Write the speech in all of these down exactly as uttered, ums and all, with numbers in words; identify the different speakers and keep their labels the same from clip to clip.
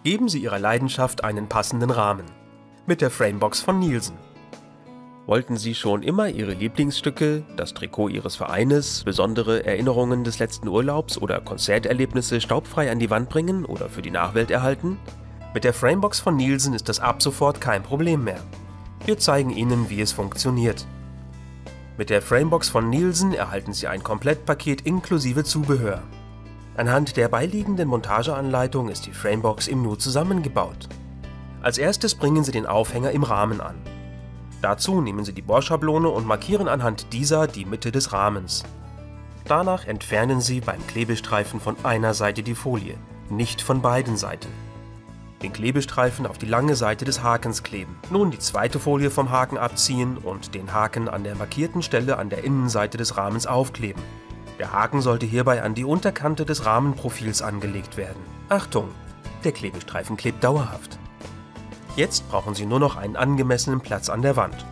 Speaker 1: Geben Sie Ihrer Leidenschaft einen passenden Rahmen. Mit der Framebox von Nielsen. Wollten Sie schon immer Ihre Lieblingsstücke, das Trikot Ihres Vereines, besondere Erinnerungen des letzten Urlaubs oder Konzerterlebnisse staubfrei an die Wand bringen oder für die Nachwelt erhalten? Mit der Framebox von Nielsen ist das ab sofort kein Problem mehr. Wir zeigen Ihnen, wie es funktioniert. Mit der Framebox von Nielsen erhalten Sie ein Komplettpaket inklusive Zubehör. Anhand der beiliegenden Montageanleitung ist die Framebox im Nu zusammengebaut. Als erstes bringen Sie den Aufhänger im Rahmen an. Dazu nehmen Sie die Bohrschablone und markieren anhand dieser die Mitte des Rahmens. Danach entfernen Sie beim Klebestreifen von einer Seite die Folie, nicht von beiden Seiten. Den Klebestreifen auf die lange Seite des Hakens kleben. Nun die zweite Folie vom Haken abziehen und den Haken an der markierten Stelle an der Innenseite des Rahmens aufkleben. Der Haken sollte hierbei an die Unterkante des Rahmenprofils angelegt werden. Achtung! Der Klebestreifen klebt dauerhaft. Jetzt brauchen Sie nur noch einen angemessenen Platz an der Wand.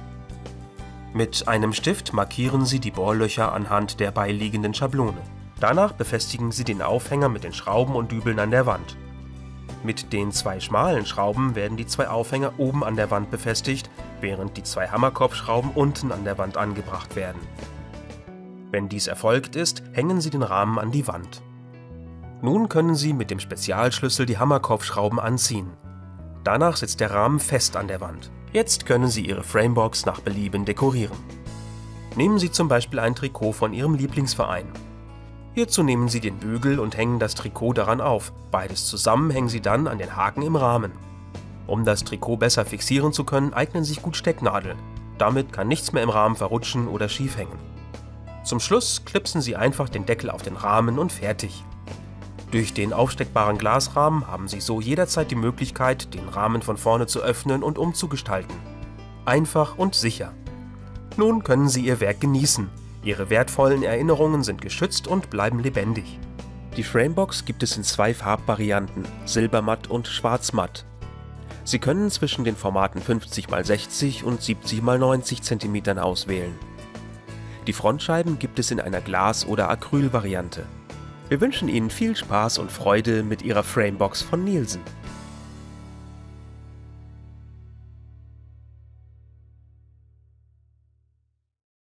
Speaker 1: Mit einem Stift markieren Sie die Bohrlöcher anhand der beiliegenden Schablone. Danach befestigen Sie den Aufhänger mit den Schrauben und Dübeln an der Wand. Mit den zwei schmalen Schrauben werden die zwei Aufhänger oben an der Wand befestigt, während die zwei Hammerkopfschrauben unten an der Wand angebracht werden. Wenn dies erfolgt ist, hängen Sie den Rahmen an die Wand. Nun können Sie mit dem Spezialschlüssel die Hammerkopfschrauben anziehen. Danach sitzt der Rahmen fest an der Wand. Jetzt können Sie Ihre Framebox nach Belieben dekorieren. Nehmen Sie zum Beispiel ein Trikot von Ihrem Lieblingsverein. Hierzu nehmen Sie den Bügel und hängen das Trikot daran auf. Beides zusammen hängen Sie dann an den Haken im Rahmen. Um das Trikot besser fixieren zu können, eignen sich gut Stecknadeln. Damit kann nichts mehr im Rahmen verrutschen oder schief hängen. Zum Schluss klipsen Sie einfach den Deckel auf den Rahmen und fertig. Durch den aufsteckbaren Glasrahmen haben Sie so jederzeit die Möglichkeit, den Rahmen von vorne zu öffnen und umzugestalten. Einfach und sicher. Nun können Sie Ihr Werk genießen. Ihre wertvollen Erinnerungen sind geschützt und bleiben lebendig. Die Framebox gibt es in zwei Farbvarianten, Silbermatt und Schwarzmatt. Sie können zwischen den Formaten fünfzig mal sechzig und siebzig mal neunzig Zentimeter auswählen. Die Frontscheiben gibt es in einer Glas- oder Acryl-Variante. Wir wünschen Ihnen viel Spaß und Freude mit Ihrer Framebox von Nielsen.